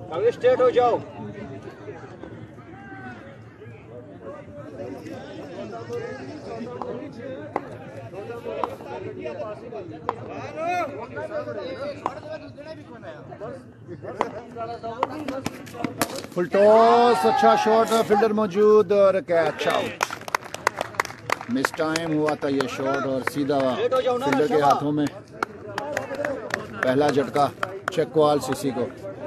आगे स्ट्रेट हो जाओ। फुल टॉस, अच्छा शॉट, फील्डर मौजूद और कैच आउट। मिस टाइम हुआ था ये शॉट और सीधा फील्डर के हाथों में पहला झटका चकवाल सीसी को।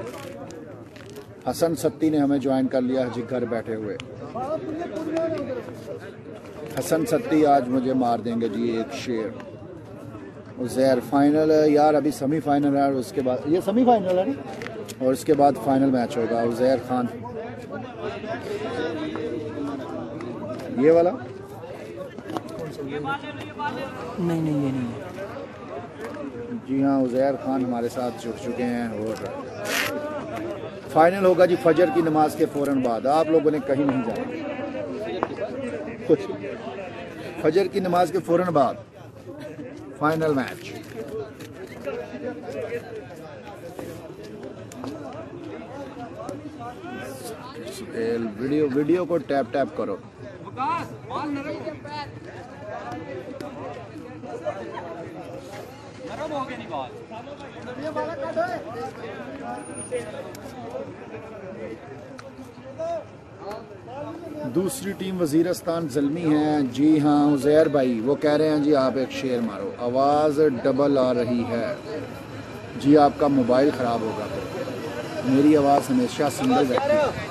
हसन सत्ती ने हमें ज्वाइन कर लिया जी घर बैठे हुए। हसन सत्ती आज मुझे मार देंगे जी एक शेर। उज़ैर फाइनल है यार, अभी सेमीफाइनल है और उसके बाद ये सेमीफाइनल है और उसके बाद फाइनल मैच होगा। उज़ैर खान ये वाला नहीं ये नहीं जी हाँ, उज़ैर खान हमारे साथ जुड़ चुके हैं और फाइनल होगा जी फजर की नमाज के फौरन बाद। आप लोगों ने कहीं नहीं जाना, कुछ फजर की नमाज के फौरन बाद फाइनल मैच। वीडियो को टैप टैप करो। दूसरी टीम वजीरस्तान ज़ल्मी है जी हाँ। उज़ैर भाई वो कह रहे हैं जी आप एक शेर मारो, आवाज़ डबल आ रही है जी। आपका मोबाइल ख़राब होगा, फिर मेरी आवाज़ हमेशा सिंगल रहती है।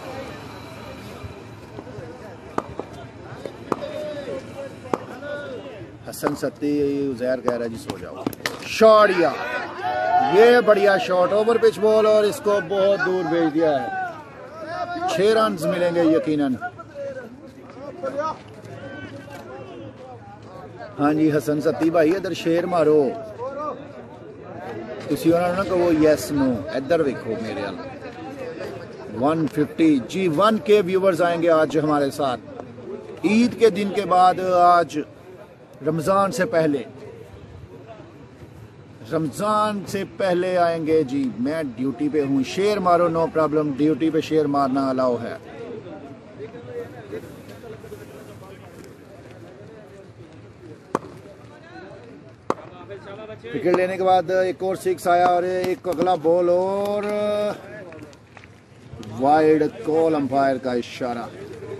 हसन सत्ती उज़ैर कह रहा है जी सो जाओ। शॉट या ये बढ़िया शॉट, ओवर पिच बॉल और इसको बहुत दूर भेज दिया है। 6 रन मिलेंगे यकीनन। हाँ जी हसन सत्ती भाई इधर शेर मारो। तुसी उन्होंने ना कहो यस नो, इधर देखो मेरे वाल। 150 जी 1K व्यूवर्स आएंगे आज हमारे साथ। ईद के दिन के बाद आज रमज़ान से पहले आएंगे जी। मैं ड्यूटी पे हूँ, शेर मारो नो प्रॉब्लम, ड्यूटी पे शेर मारना अलाउ है। विकेट लेने के बाद एक और 6 आया और एक अगला बॉल और वाइड कॉल, अंपायर का इशारा।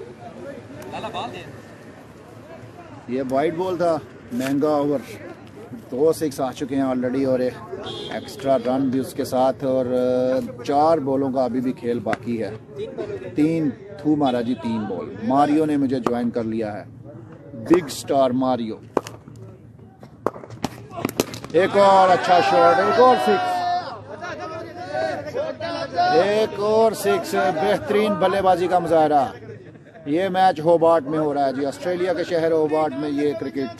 ये वाइड बॉल था, महंगा ओवर। 2 6 आ चुके हैं ऑलरेडी और एक्स्ट्रा रन भी उसके साथ और 4 बॉलों का अभी भी खेल बाकी है। 3 थू मारा जी, 3 बॉल। मारियो ने मुझे ज्वाइन कर लिया है, बिग स्टार मारियो। एक और अच्छा शॉट, एक और 6 बेहतरीन बल्लेबाजी का मुजाहरा। ये मैच होबार्ट में हो रहा है जी, ऑस्ट्रेलिया के शहर होबार्ट में ये क्रिकेट।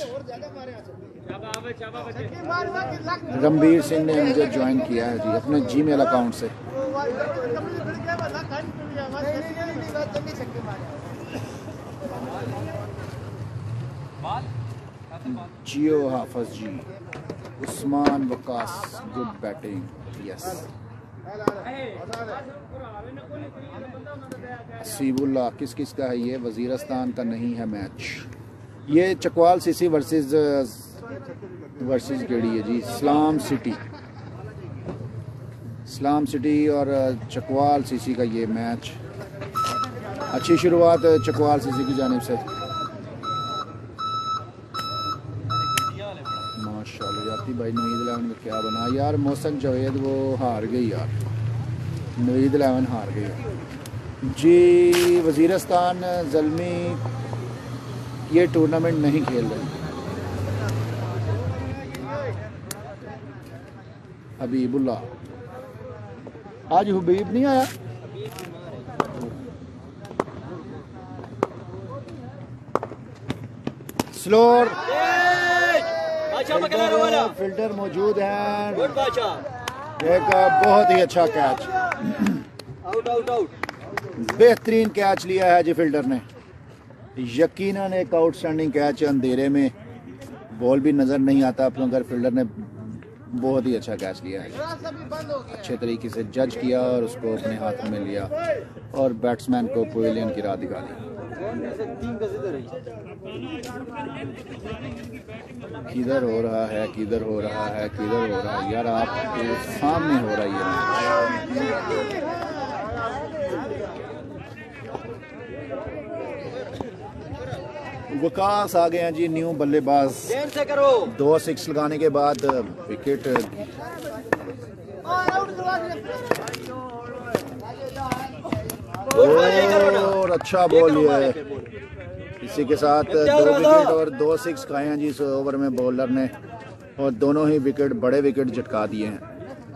रणबीर सिंह ने मुझे ज्वाइन किया है जी अपने जीमेल अकाउंट से। जियो Hafiz ji, Usman Waqas good batting yes. Hasibullah किस किस का है ये? वजीरस्तान का नहीं है मैच, ये चकवाल सीसी वर्सेस केड़ी है जी? इस्लाम सिटी और चकवाल सीसी का ये मैच। अच्छी शुरुआत चकवाल सीसी की जानिब से, माशाल्लाह। जाती भाई नवीद 11 में क्या बना यार? मोहसन जावेद वो हार गई यार, नवीद 11 हार गई जी। वजीरस्तान ज़ल्मी ये टूर्नामेंट नहीं खेल रही। हबीबुल्लाह, आज हबीब नहीं आया। स्लोर फिल्टर मौजूद है, एक बहुत ही अच्छा कैच, बेहतरीन कैच लिया है जी फील्डर ने। यकीनन एक आउटस्टैंडिंग कैच। अंधेरे में बॉल भी नज़र नहीं आता, मगर फील्डर ने बहुत ही अच्छा कैच लिया है, अच्छे तरीके से जज किया और उसको अपने हाथ में लिया और बैट्समैन को पवेलियन की राह दिखा दी। किधर हो रहा है, किधर हो रहा है, किधर हो रहा है यार, आपके सामने हो रहा है। वकास आ गए हैं जी, न्यू बल्लेबाज। 2 6 लगाने के बाद विकेट और अच्छा बॉल ये है। इसी के साथ 2 विकेट और 2 6 खाए हैं जी इस ओवर में बॉलर ने, और दोनों ही विकेट बड़े विकेट झटका दिए हैं।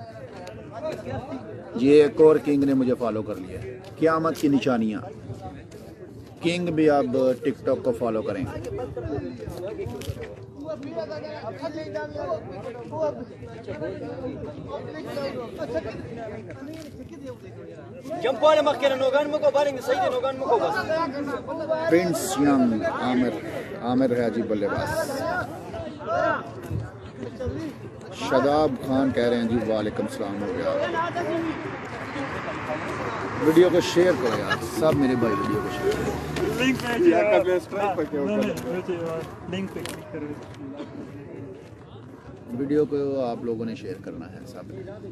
ये एक और किंग ने मुझे फॉलो कर लिया, क़यामत की निशानियां। किंग भी अब टिकटॉक को फॉलो करेंगे। प्रिंस यंग आमिर है जी बल्लेबाज। शादाब खान कह रहे हैं जी वालेकुम सलाम हो गया। वीडियो को शेयर करो यार सब मेरे भाई, वीडियो को शेयर करो। वीडियो को आप लोगों ने शेयर करना है सब।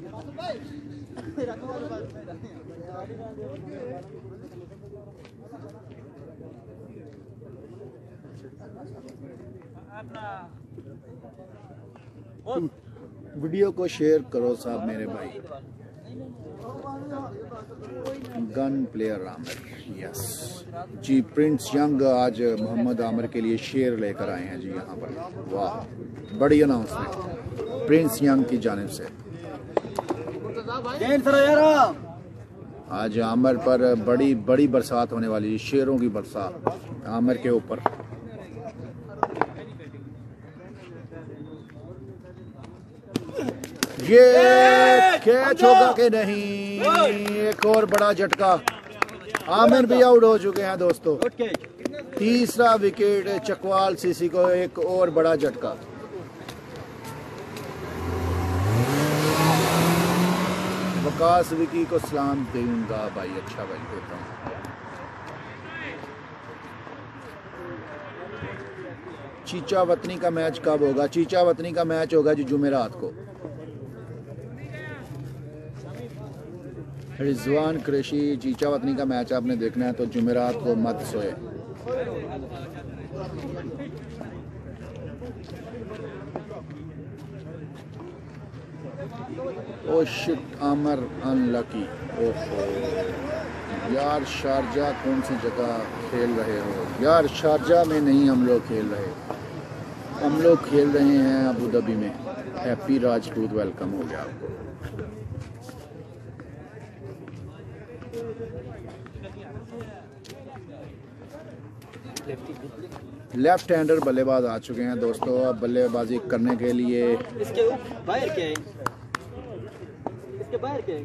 वीडियो को शेयर करो साहब मेरे भाई। गन प्लेयर आमिर, यस जी। प्रिंस यंग आज मोहम्मद आमिर के लिए शेर लेकर आए हैं जी यहाँ पर। वाह, बड़ी अनाउंसमेंट प्रिंस यंग की जानिब से। आज आमिर पर बड़ी बड़ी बरसात होने वाली है, शेरों की बरसात आमिर के ऊपर। ये कैच होगा कि नहीं? एक और बड़ा झटका, आमिर भी आउट हो चुके हैं दोस्तों। तीसरा विकेट चकवाल सीसी को, एक और बड़ा झटका। वकास विकी को सलाम दूंगा भाई, अच्छा भाई देता हूँ। चीचा वतनी का मैच कब होगा? चीचा वतनी का मैच होगा जी जुमेरात को। रिजवान कुरैशी, चीचा वतनी का मैच आपने देखना है तो जुमेरात को मत सोए। Oh shit, Amir unlucky. ओहो यार, शारजा कौन सी जगह खेल रहे हो यार? शारजा में नहीं हम लोग खेल रहे, हम लोग खेल रहे हैं अबू धाबी में। हैप्पी राजपूत वेलकम हो गया आपको। लेफ्ट हैंडर बल्लेबाज आ चुके हैं दोस्तों। अब बल्लेबाजी करने के लिए इसके बाहर क्या है? इसके बाहर क्या है?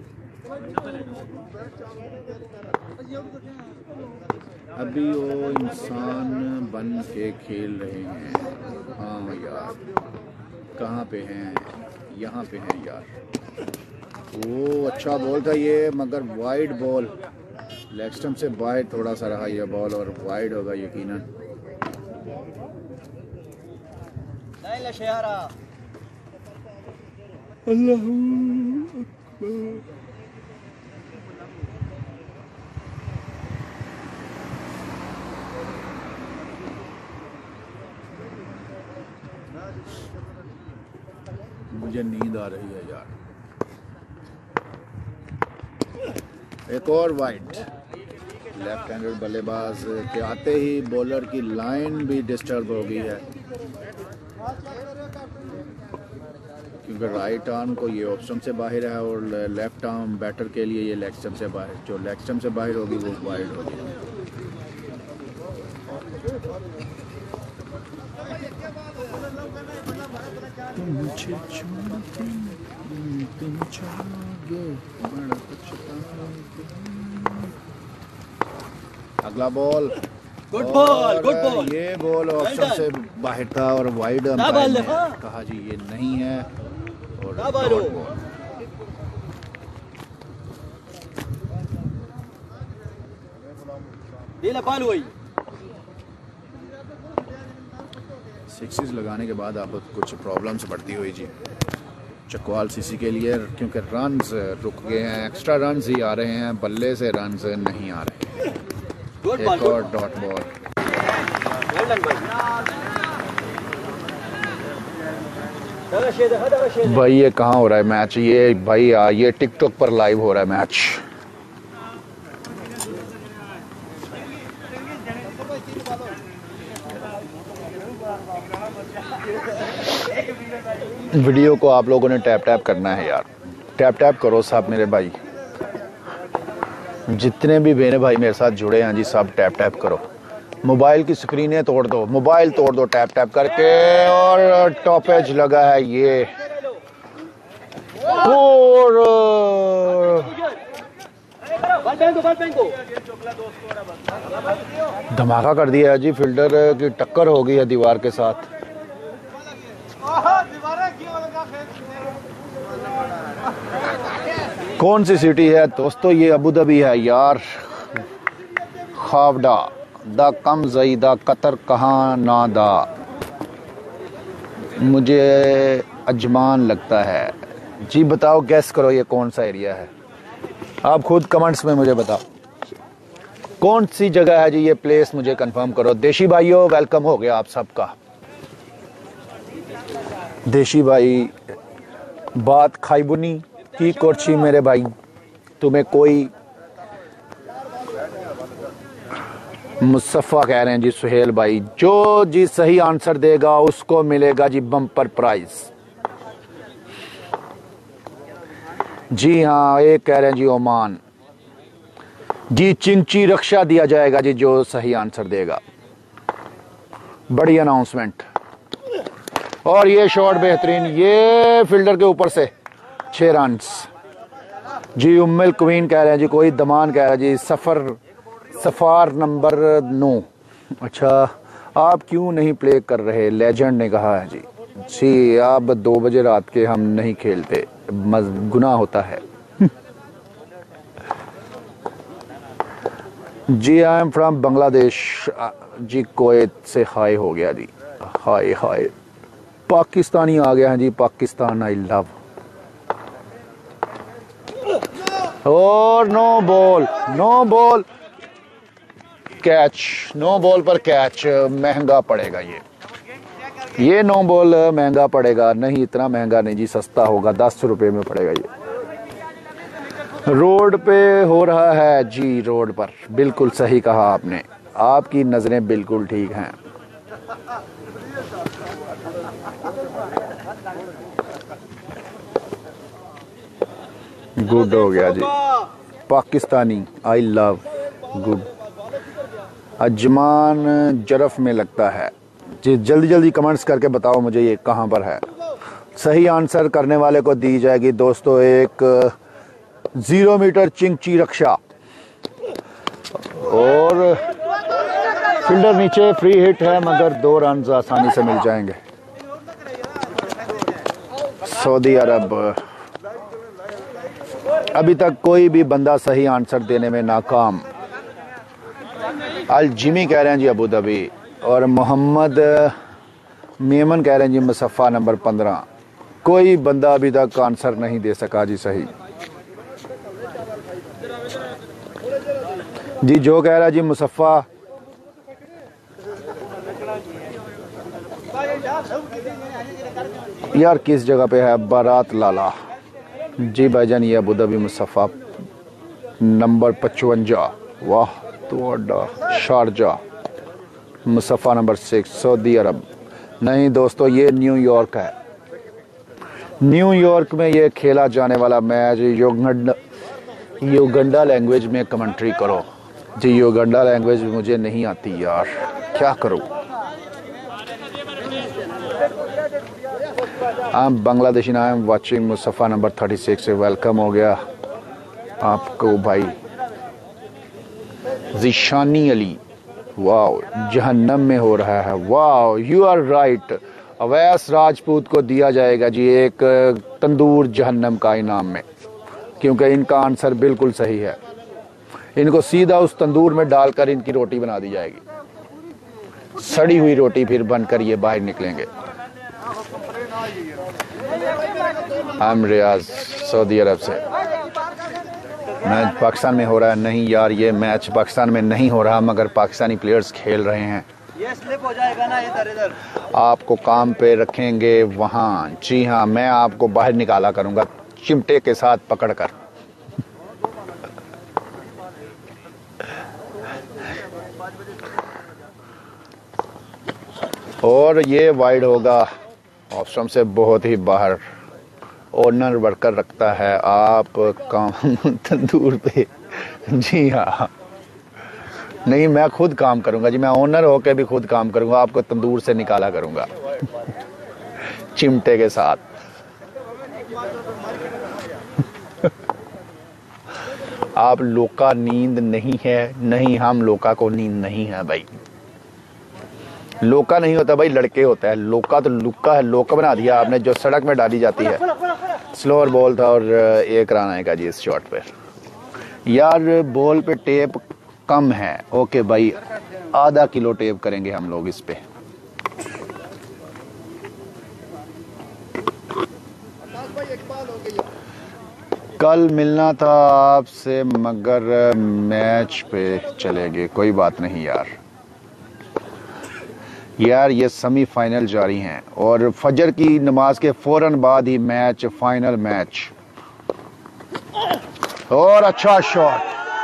अभी वो इंसान बन के खेल रहे हैं। हाँ यार, कहाँ पे हैं? यहाँ पे हैं यार। वो अच्छा बॉल था ये, मगर वाइड बॉल, लेग स्टंप से बाहर थोड़ा सा रहा ये बॉल और वाइड होगा यकीनन। अल्लाहू अकबर। मुझे नींद आ रही है यार। एक और वाइड। लेफ्ट हैंडेड बल्लेबाज के आते ही बॉलर की लाइन भी डिस्टर्ब हो गई है, क्योंकि राइट आर्म को ये ऑफ स्टंप से बाहर है और लेफ्ट आर्म बैटर के लिए ये लेग स्टंप से बाहर। जो लेग स्टंप से बाहर होगी वो वाइड होगी। अगला ball, good ball, good ball. ये बॉल ऑप्शन से बाहर था और वाइड अंपायर ने कहा जी ये नहीं है और क्या बालो? Dot ball. दिला बाल वही। सिक्सेस लगाने के बाद आप कुछ प्रॉब्लम्स बढ़ती हुई जी चकवाल सीसी के लिए, क्योंकि रन्स रुक गए हैं, एक्स्ट्रा रन्स ही आ रहे हैं, बल्ले से रन्स नहीं आ रहे। एक और डॉट बॉल। भाई ये कहाँ हो रहा है मैच? ये भाई ये टिकटॉक पर लाइव हो रहा है मैच। वीडियो को आप लोगों ने टैप टैप करना है यार, टैप टैप करो सब मेरे भाई, जितने भी मेरे भाई मेरे साथ जुड़े हैं जी सब टैप टैप करो। मोबाइल की स्क्रीनें तोड़ दो, मोबाइल तोड़ दो टैप टैप करके। और टॉपेज लगा है ये, और धमाका कर दिया है जी, फील्डर की टक्कर हो गई है दीवार के साथ। कौन सी सिटी है दोस्तों? ये अबू धाबी है यार। खावडा दा कम ज़ईदा कतर कहाँ ना दा, मुझे अजमान लगता है जी। बताओ गैस करो ये कौन सा एरिया है, आप खुद कमेंट्स में मुझे बताओ कौन सी जगह है जी ये प्लेस, मुझे कंफर्म करो। देशी भाइयों वेलकम हो गया आप सबका। देशी भाई बात खाईबुनी की कोर्ची मेरे भाई, तुम्हें कोई मुस्तफ़ा कह रहे हैं जी, सुहेल भाई जो जी सही आंसर देगा उसको मिलेगा जी बम्पर प्राइज। जी हाँ, एक कह रहे हैं जी ओमान जी, चिंची रक्षा दिया जाएगा जी जो सही आंसर देगा। बड़ी अनाउंसमेंट। और ये शॉट बेहतरीन, ये फील्डर के ऊपर से 6 रन्स जी। उम्मिल क्वीन कह रहे हैं जी, कोई दमान कह रहा है जी सफार नंबर 9। अच्छा, आप क्यों नहीं प्ले कर रहे? लेजेंड ने कहा है जी आप 2 बजे रात के हम नहीं खेलते, गुनाह होता है। जी आई एम फ्रॉम बांग्लादेश जी, कोएत से हाय हो गया जी, हाय हाय। पाकिस्तानी आ गया है जी, पाकिस्तान आई लव। और no ball, no ball catch, no ball पर कैच महंगा पड़ेगा ये नो बॉल महंगा पड़ेगा। नहीं इतना महंगा नहीं जी, सस्ता होगा, 10 रुपए में पड़ेगा ये। रोड पे हो रहा है जी, रोड पर, बिल्कुल सही कहा आपने, आपकी नजरें बिल्कुल ठीक हैं। गुड हो गया जी, Pakistani I love, good. Ajman जरफ में लगता है जी, जल्दी जल्दी कमेंट्स करके बताओ मुझे ये कहाँ पर है। सही आंसर करने वाले को दी जाएगी दोस्तों एक 0 मीटर चिंची रक्षा। और फील्डर नीचे, फ्री हिट है मगर 2 रन आसानी से मिल जाएंगे। सऊदी अरब अभी तक कोई भी बंदा सही आंसर देने में नाकाम। अल जिमी कह रहे हैं जी अबू धाबी, और मोहम्मद मेमन कह रहे हैं जी मुसफ़ा नंबर 15। कोई बंदा अभी तक आंसर नहीं दे सका जी सही। जी जो कह रहा है जी मुसफ़ा, यार किस जगह पे है? बारात लाला जी भाईजान, ये अबू धाबी मुसफ़ा नंबर 55। वाह तो शारजा मुसफ़ा नंबर 6 सऊदी अरब। नहीं दोस्तों, ये न्यूयॉर्क है। न्यूयॉर्क में ये खेला जाने वाला मैच युगांडा लैंग्वेज में कमेंट्री करो जी। युगांडा लैंग्वेज मुझे नहीं आती यार, क्या करूं। I am Bangladeshi, I am watching Musaffah number 36 से वेलकम हो गया आपको भाई। जिशानी अली, वाओ जहन्नम में हो रहा है, wow you are right. Awais Rajput को दिया जाएगा जी एक तंदूर जहन्नम का इनाम में, क्योंकि इनका आंसर बिल्कुल सही है। इनको सीधा उस तंदूर में डालकर इनकी रोटी बना दी जाएगी, सड़ी हुई रोटी, फिर बनकर ये बाहर निकलेंगे। हम रियाज सऊदी अरब से। मैच पाकिस्तान में हो रहा है? नहीं यार, ये मैच पाकिस्तान में नहीं हो रहा, मगर पाकिस्तानी प्लेयर्स खेल रहे हैं। ये स्लिप हो जाएगा ना इधर। आपको काम पे रखेंगे वहाँ। जी हाँ, मैं आपको बाहर निकाला करूँगा चिमटे के साथ पकड़कर। और ये वाइड होगा ऑप्शन से बहुत ही बाहर। ओनर वर्कर रखता है, आप काम तंदूर पे। जी हाँ, नहीं मैं खुद काम करूंगा जी, मैं ओनर होके भी खुद काम करूंगा, आपको तंदूर से निकाला करूंगा चिमटे के साथ। आप लोका नींद नहीं है? नहीं, हम लोका को नींद नहीं है भाई। लोका नहीं होता भाई, लड़के होता है। लोका तो लुक्का है, लोका बना दिया आपने, जो सड़क में डाली जाती है। स्लोअर बॉल था और एक रन आएगा जी इस शॉट पे। यार बॉल पे टेप कम है। ओके भाई, आधा किलो टेप करेंगे हम लोग इस पे। कल मिलना था आपसे मगर मैच पे चले गए। कोई बात नहीं यार। यार ये सेमीफाइनल जारी हैं और फजर की नमाज के फौरन बाद ही मैच, फाइनल मैच। और अच्छा शॉट,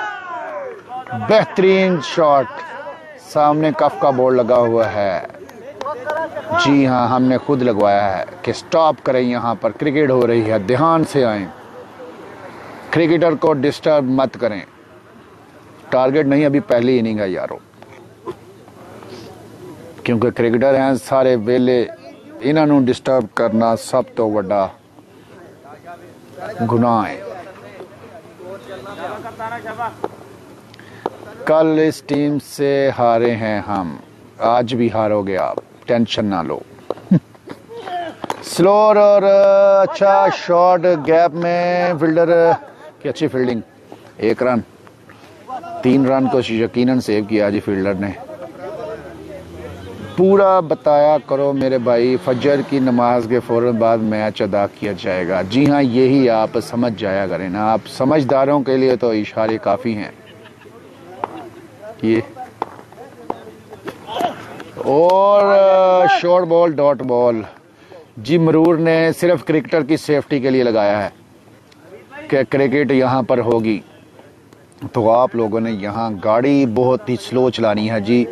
बेहतरीन शॉट। सामने कफ का बोर्ड लगा हुआ है। जी हाँ, हमने खुद लगवाया है कि स्टॉप करें, यहाँ पर क्रिकेट हो रही है, ध्यान से आएं, क्रिकेटर को डिस्टर्ब मत करें। टारगेट नहीं, अभी पहली इनिंग है यारों, क्योंकि क्रिकेटर हैं सारे वेले, इन्होंने डिस्टर्ब करना सब तो बड़ा गुनाह है। कल इस टीम से हारे हैं हम, आज भी हारोगे आप, टेंशन ना लो। स्लोअर और अच्छा शॉट, गैप में फील्डर की अच्छी फील्डिंग। 1 रन, 3 रन को यकीनन सेव किया जी फील्डर ने। पूरा बताया करो मेरे भाई, फजर की नमाज के फौरन बाद मैच अदा किया जाएगा। जी हाँ, यही आप समझ जाया करें ना, आप समझदारों के लिए तो इशारे काफ़ी हैं। ये और शॉर्ट बॉल, डॉट बॉल जी मरूर ने सिर्फ क्रिकेटर की सेफ्टी के लिए लगाया है कि क्रिकेट यहाँ पर होगी, तो आप लोगों ने यहाँ गाड़ी बहुत ही स्लो चलानी है जी।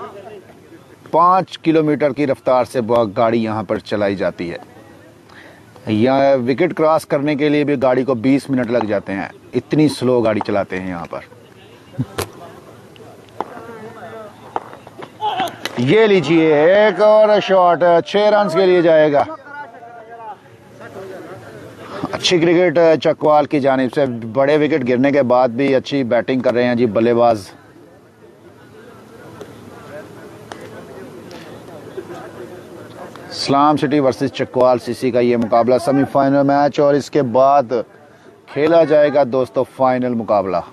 5 किलोमीटर की रफ्तार से गाड़ी यहाँ पर चलाई जाती है। यहाँ विकेट क्रॉस करने के लिए भी गाड़ी को 20 मिनट लग जाते हैं, इतनी स्लो गाड़ी चलाते हैं यहाँ पर। ये लीजिए एक और शॉट, 6 रन के लिए जाएगा। अच्छी क्रिकेट चकवाल की जानिब से, बड़े विकेट गिरने के बाद भी अच्छी बैटिंग कर रहे हैं जी बल्लेबाज। Islam City versus Chakwal CC का ये मुकाबला सेमीफाइनल मैच, और इसके बाद खेला जाएगा दोस्तों फाइनल मुकाबला।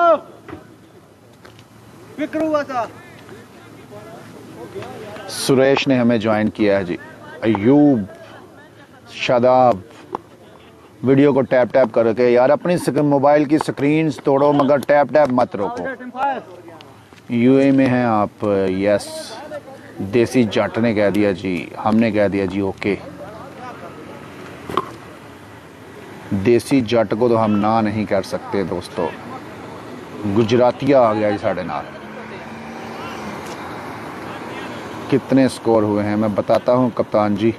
सुरेश ने हमें ज्वाइन किया है जी, अयूब, शादाब। वीडियो को टैप टैप करके यार अपनी मोबाइल की स्क्रीन तोड़ो, मगर टैप टैप मत रोको। यूए में हैं आप? यस, देसी जट ने कह दिया जी, हमने कह दिया जी ओके। देसी जट को तो हम ना नहीं कर सकते दोस्तों, गुजरातिया आ गया जी साढ़े नाल। कितने स्कोर हुए हैं मैं बताता हूं कप्तान जी।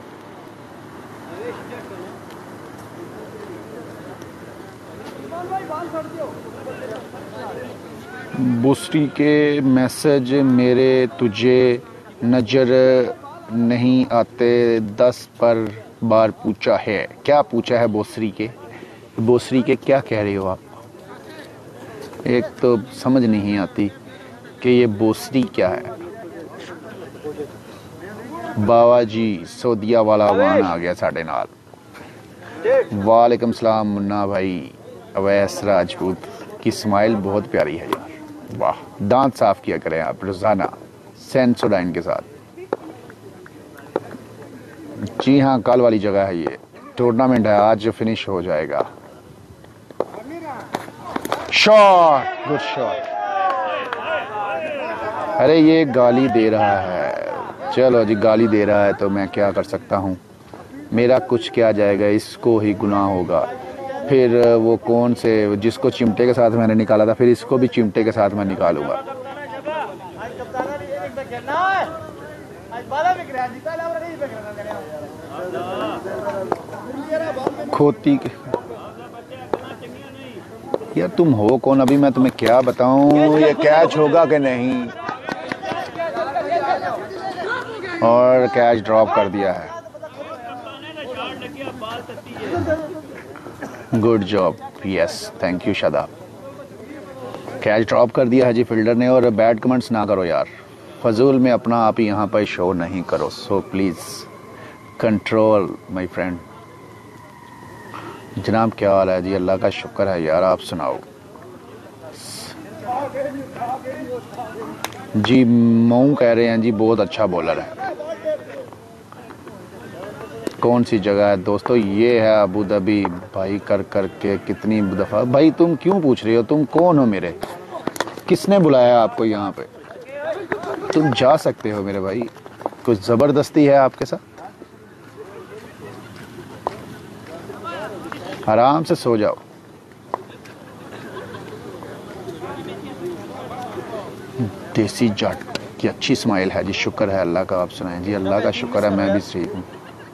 बुस्री के मैसेज मेरे तुझे नजर नहीं आते, 10 बार पूछा है। क्या पूछा है बोसरी के? बोसरी के क्या कह रहे हो आप? एक तो समझ नहीं आती कि ये बोसरी क्या है। बाबा जी सऊदिया वाला वान आ गया साढ़े नाल। वालेकुम सलाम मुन्ना भाई। अवैस राजपूत की स्माइल बहुत प्यारी है यार, वाह। दांत साफ किया करें आप रोजाना सेंसोडाइन के साथ। जी हाँ, कल वाली जगह है ये, टूर्नामेंट है, आज फिनिश हो जाएगा। Shot, good shot. अरे ये गाली दे रहा है, चलो जी गाली दे रहा है तो मैं क्या कर सकता हूँ, मेरा कुछ क्या जाएगा, इसको ही गुनाह होगा। फिर वो कौन से जिसको चिमटे के साथ मैंने निकाला था, फिर इसको भी चिमटे के साथ मैं निकालूंगा। खोती यार तुम हो कौन, अभी मैं तुम्हें क्या बताऊं, ये कैच होगा कि नहीं। और कैच ड्रॉप कर दिया है। Good job, yes thank you Shadab. Catch drop कर दिया है जी फील्डर ने। और बैड कमेंट्स ना करो यार, फजूल में अपना आप ही यहाँ पर शो नहीं करो। So please control my friend. जनाब क्या हाल है जी? अल्लाह का शुक्र है यार, आप सुनाओ जी। मऊ कह रहे हैं जी बहुत अच्छा बॉलर है। कौन सी जगह है दोस्तों? ये है अबू धाबी। भाई कर कर के कितनी दफ़ा। भाई तुम क्यों पूछ रहे हो, तुम कौन हो मेरे? किसने बुलाया आपको यहाँ पे? तुम जा सकते हो मेरे भाई, कुछ ज़बरदस्ती है आपके साथ? आराम से सो जाओ। देसी जट की अच्छी स्माइल है जी, शुक्र है अल्लाह का। आप सुनाएं जी? अल्लाह का शुक्र है, मैं भी सही हूँ।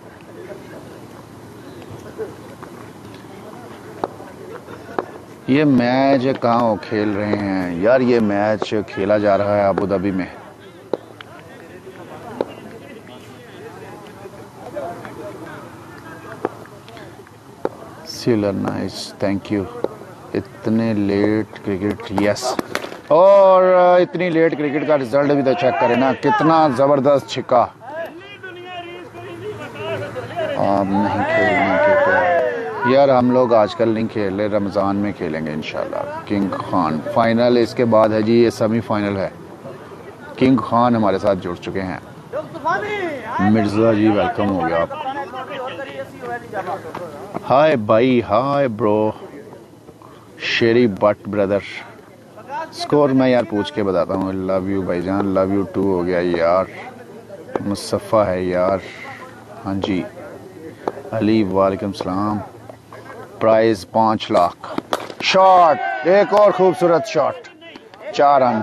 ये मैच कहाँ खेल रहे हैं यार? ये मैच खेला जा रहा है अबू धाबी में। सिलर नाइस, थैंक यू। इतने लेट क्रिकेट, यस। और इतनी लेट क्रिकेट का रिजल्ट भी तो चेक करें ना, कितना ज़बरदस्त छिक्का। आप नहीं खेलने के क्या यार? हम लोग आजकल नहीं खेल रहे, रमज़ान में खेलेंगे इंशाल्लाह। किंग खान फाइनल, इसके बाद है जी ये सेमीफाइनल है। किंग खान हमारे साथ जुड़ चुके हैं। मिर्ज़ा जी वेलकम हो गया आप। हाय भाई, hi bro. Sheri Butt brother. Score मैं यार पूछ के बताता हूँ। लव यू भाईजान, लव यू टू हो गया यार। मुस्तफ़ा है यार, हाँ जी। अली वालेकुम सलाम। प्राइस 5 लाख। शॉट, एक और खूबसूरत शॉट, 4 रन।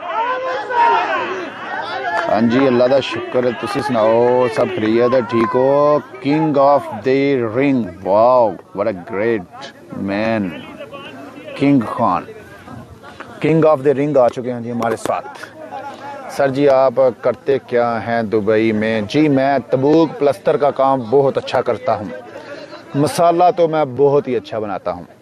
हाँ जी अल्लाह का शुक्र है। तुसी सुनाओ, सब खैरियत है? ठीक हो? King of the ring, wow what a great man. King Khan, king of the ring आ चुके हैं जी हमारे साथ। सर जी आप करते क्या हैं दुबई में? जी मैं तबूक प्लस्तर का काम बहुत अच्छा करता हूँ। मसाला तो मैं बहुत ही अच्छा बनाता हूँ,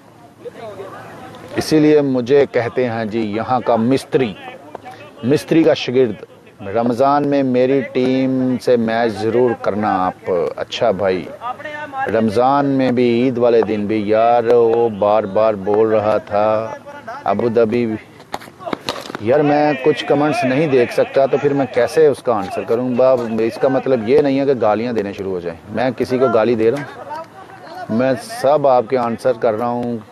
इसीलिए मुझे कहते हैं जी यहाँ का मिस्त्री, मिस्त्री का शागिर्द। रमज़ान में मेरी टीम से मैच ज़रूर करना आप। अच्छा भाई, रमज़ान में भी, ईद वाले दिन भी यार वो बार बार बोल रहा था अबू धाबी। यार मैं कुछ कमेंट्स नहीं देख सकता तो फिर मैं कैसे उसका आंसर करूँ? बाब इसका मतलब ये नहीं है कि गालियाँ देने शुरू हो जाएं। मैं किसी को गाली दे रहा हूँ? मैं सब आपके आंसर कर रहा हूँ,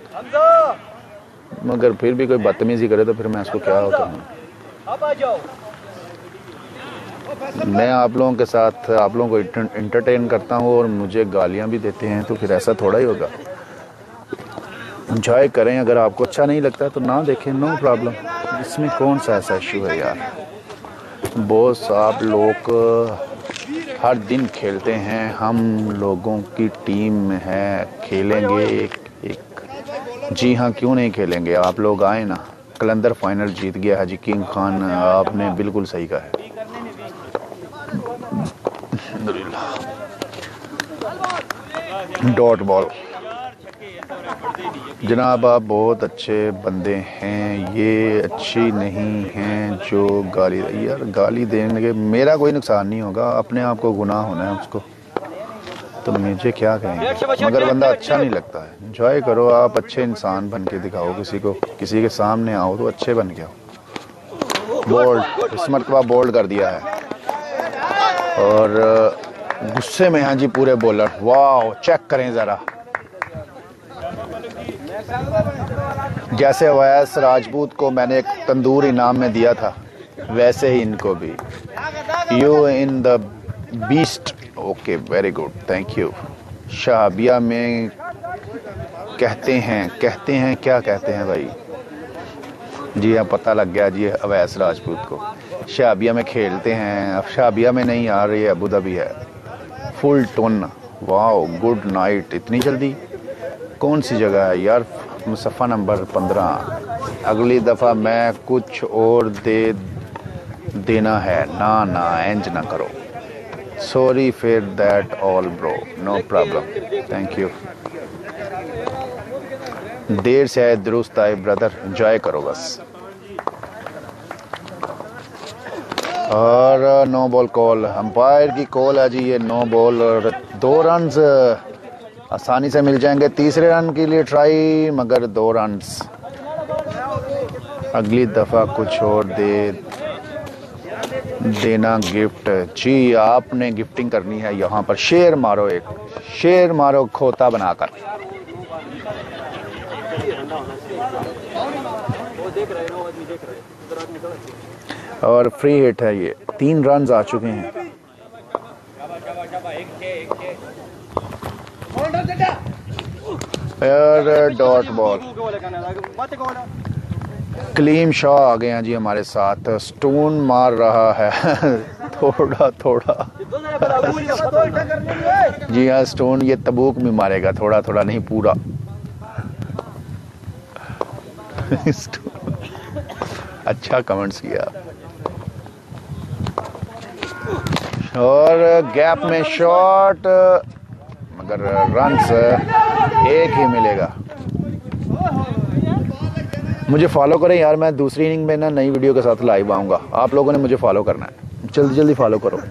मगर फिर भी कोई बदतमीजी करे तो फिर मैं उसको क्या करूँ? मैं आप लोगों के साथ आप लोगों को इंटरटेन करता हूँ और मुझे गालियाँ भी देते हैं, तो फिर ऐसा थोड़ा ही होगा। एंजॉय करें, अगर आपको अच्छा नहीं लगता तो ना देखें, नो प्रॉब्लम। इसमें कौन सा ऐसा इशू है यार? बॉस आप लोग हर दिन खेलते हैं, हम लोगों की टीम है, खेलेंगे एक। जी हाँ क्यों नहीं खेलेंगे, आप लोग आए ना। कलंदर फाइनल जीत गया है जी किंग खान, आपने बिल्कुल सही कहा है। डॉट बॉल जनाब आप बहुत अच्छे बंदे हैं, ये अच्छी नहीं हैं जो गाली। यार गाली देने के मेरा कोई नुकसान नहीं होगा, अपने आप को गुनाह होना है उसको, तो मुझे क्या कहेंगे। मगर बंदा अच्छा नहीं लगता है। एंजॉय करो, आप अच्छे इंसान बन के दिखाओ किसी को, किसी के सामने आओ तो अच्छे बन के आओ। बोल्ड इस मरतबा बोल्ड कर दिया है और गुस्से में हैं जी पूरे बॉलर। वाह चेक करें ज़रा, जैसे अवैस राजपूत को मैंने एक तंदूर इनाम में दिया था वैसे ही इनको भी। You in the beast. Okay very good thank you. शाबिया में कहते हैं क्या कहते हैं भाई? जी हाँ पता लग गया जी अवैस राजपूत को। शाबिया में खेलते हैं, अब शाबिया में नहीं आ रही है, अबू धाबी है। Full tone. Wow good night. इतनी जल्दी कौन सी जगह है यार? Musaffah number 15। अगली दफ़ा मैं कुछ और दे देना है। ना एंज ना करो। सॉरी फिर that all bro. No problem thank you. देर से आए दुरुस्त आए ब्रदर, एंजॉय करो बस। और नो बॉल कॉल, अंपायर की कॉल है जी। ये नो बॉल और 2 रन्स आसानी से मिल जाएंगे। तीसरे रन के लिए ट्राई मगर 2 रन्स। अगली दफ़ा कुछ और दे देना गिफ्ट। जी आपने गिफ्टिंग करनी है यहाँ पर। शेर मारो, एक शेर मारो खोता बनाकर। और फ्री हिट है ये। 3 रन्स आ चुके हैं। Dot ball. क्लीम शॉ आ गए हैं जी हमारे साथ। स्टोन मार रहा है थोड़ा जी हाँ स्टोन ये तबूक में मारेगा, थोड़ा नहीं पूरा। अच्छा कमेंट्स किया। और गैप में शॉट मगर रन्स एक ही मिलेगा। मुझे फॉलो करें यार, मैं दूसरी इनिंग में ना नई वीडियो के साथ लाइव आऊँगा। आप लोगों ने मुझे फॉलो करना है, जल्दी फॉलो करो।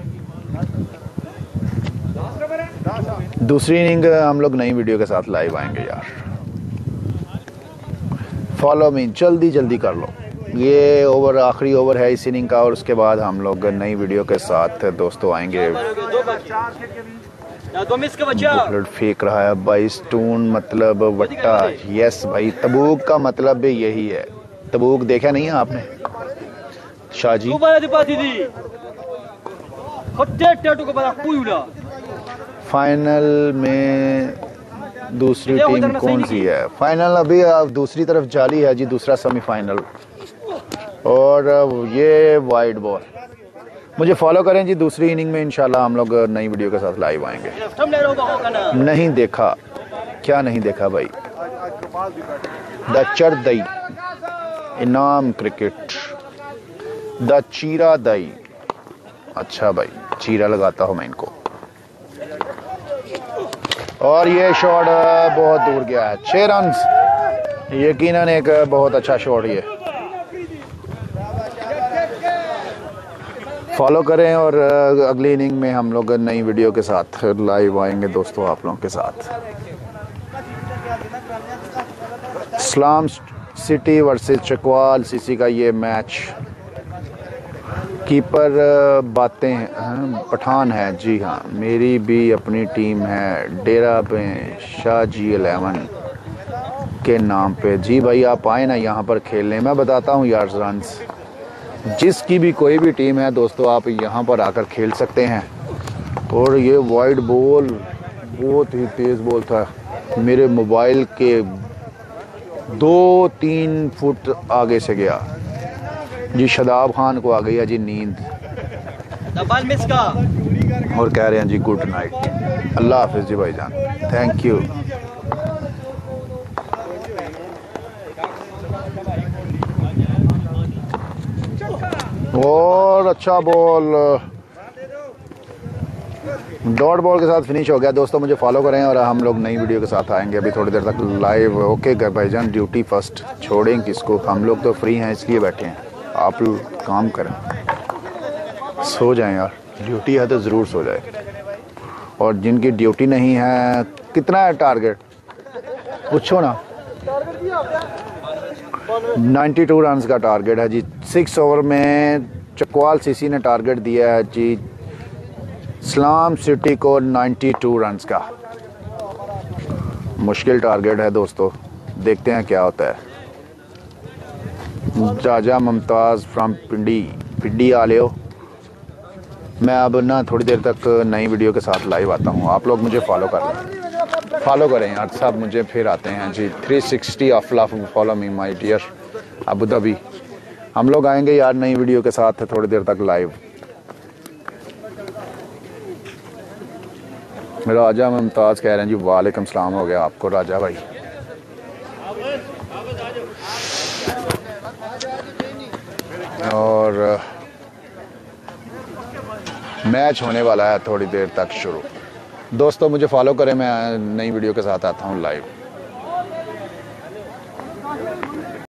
दूसरी इनिंग हम लोग नई वीडियो के साथ लाइव आएंगे यार। फॉलो मी, जल्दी कर लो। ये ओवर आखिरी ओवर है इस इनिंग का और उसके बाद हम लोग नई वीडियो के साथ दोस्तों आएंगे। बुलेट फेंक रहा है भाई। स्टोन मतलब वट्टा। यस भाई तबूक का मतलब भी यही है। तबूक देखा नहीं है आपने शाहजी? फाइनल में दूसरी टीम कौन सी है? फाइनल अभी दूसरी तरफ जाली है जी, दूसरा सेमीफाइनल। और ये वाइड बॉल। मुझे फॉलो करें जी। दूसरी इनिंग में इंशाल्लाह हम लोग नई वीडियो के साथ लाइव आएंगे। नहीं देखा? क्या नहीं देखा भाई? द चरदई इनाम क्रिकेट, द चीरा दई। अच्छा भाई चीरा लगाता हूँ मैं इनको। और ये शॉट बहुत दूर गया है। 6 रन्स यकीनन एक बहुत अच्छा शॉट। ये फॉलो करें और अगली इनिंग में हम लोग नई वीडियो के साथ लाइव आएंगे दोस्तों आप लोगों के साथ। Islam City versus Chakwal CC का ये मैच। कीपर बातें पठान है। जी हाँ मेरी भी अपनी टीम है डेरा पे शाहजी 11 के नाम पे। जी भाई आप आए ना यहाँ पर खेलने। मैं बताता हूँ यार रन्स, जिसकी भी कोई भी टीम है दोस्तों आप यहाँ पर आकर खेल सकते हैं। और ये वाइड बॉल बहुत ही तेज़ बॉल था, मेरे मोबाइल के 2-3 फुट आगे से गया जी। शदाब खान को आ गई है जी नींद और कह रहे हैं जी गुड नाइट। अल्लाह हाफिज़ जी भाईजान, थैंक यू। और अच्छा बॉल डॉट बॉल के साथ फिनिश हो गया दोस्तों। मुझे फॉलो करें और हम लोग नई वीडियो के साथ आएंगे अभी थोड़ी देर तक लाइव। ओके भाईजान, ड्यूटी फर्स्ट, छोड़ें किसको, हम लोग तो फ्री हैं इसलिए बैठे हैं। आप लोग काम करें, सो जाएं यार, ड्यूटी है तो ज़रूर सो जाए। और जिनकी ड्यूटी नहीं है, कितना है टारगेट पूछो ना। 92 रन का टारगेट है जी। 6 ओवर में चकवाल सीसी ने टारगेट दिया है जी इस्लाम सिटी को 92 रन का। मुश्किल टारगेट है दोस्तों, देखते हैं क्या होता है। जाजा मुमताज़ फ्रॉम पिंडी आ ले हो। मैं अब ना थोड़ी देर तक नई वीडियो के साथ लाइव आता हूँ। आप लोग मुझे फॉलो कर लें, फॉलो करें यार सब, मुझे फिर आते हैं जी 360 of love. Follow me my dear Abu Dhabi. हम लोग आएंगे यार नई वीडियो के साथ थोड़ी देर तक लाइव। राजा मुमताज़ कह रहे हैं जी वालेकुम सलाम हो गया आपको राजा भाई। और मैच होने वाला है थोड़ी देर तक शुरू। दोस्तों मुझे फॉलो करें, मैं नई वीडियो के साथ आता हूँ लाइव।